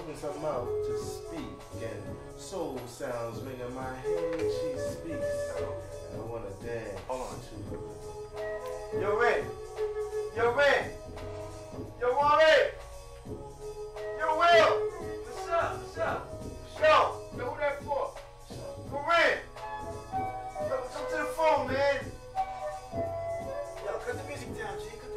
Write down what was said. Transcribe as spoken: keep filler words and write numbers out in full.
opens her mouth to speak, and soul sounds ring in my head. She speaks, and I wanna dance. Hold on. To her. Yo, Red. Yo, Red. Yo, Wale. Yo, Will. What's up? What's up? Yo, yo, who that for? For Red. Yo, come to the phone, man. Yo, cut the music down, G.